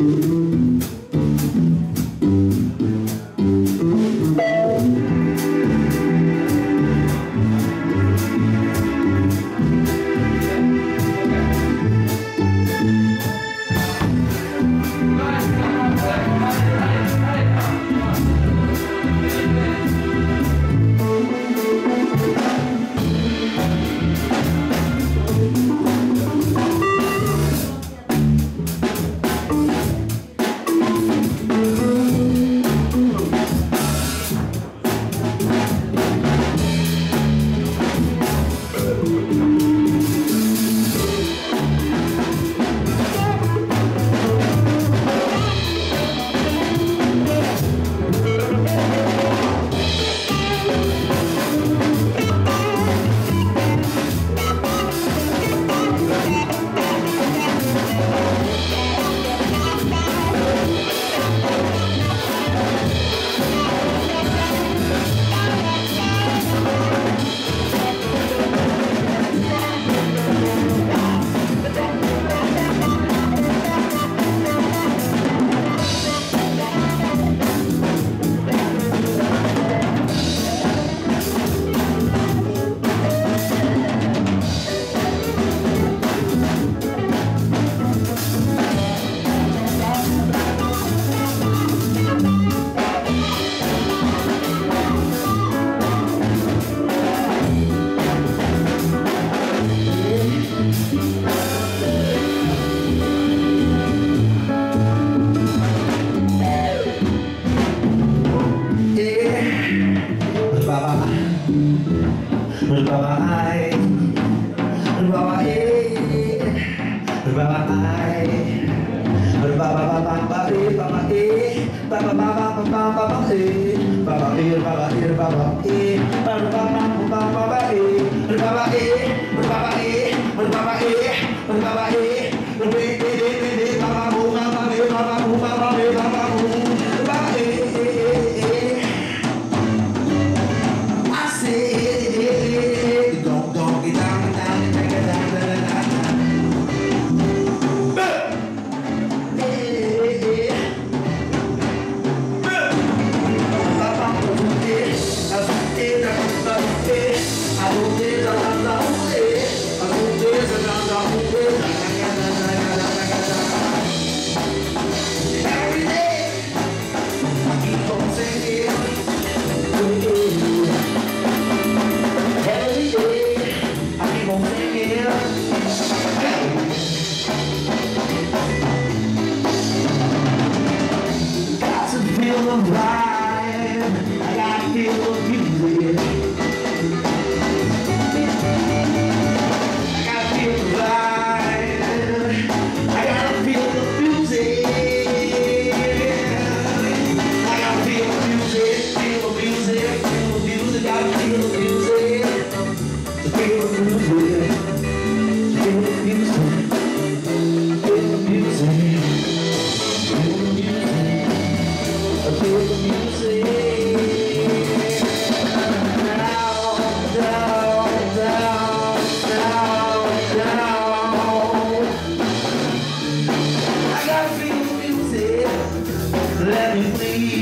Let me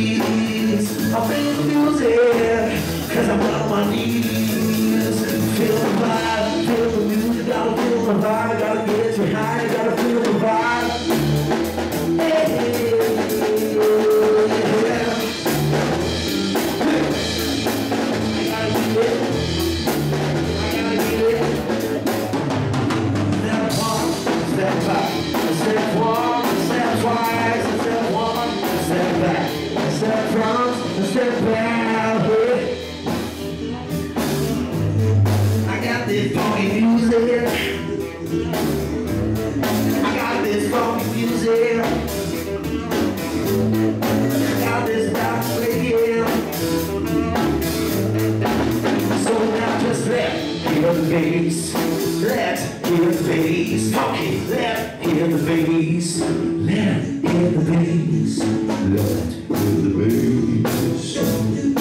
please, I'll feel the music, cause I'm on my knees. Feel the vibe, feel the music, gotta feel the vibe, gotta get you high, gotta feel the vibe. Hey, yeah. I gotta get it, I gotta get it. Step one, step back, step one, step twice, step one, step back, step front, step back. I got this funky music. I got this funky music. I got this dance radio. So now just let hear the bass. Let hear the bass. Funky, let hear the bass. Let hear the bass. Let hear the bass.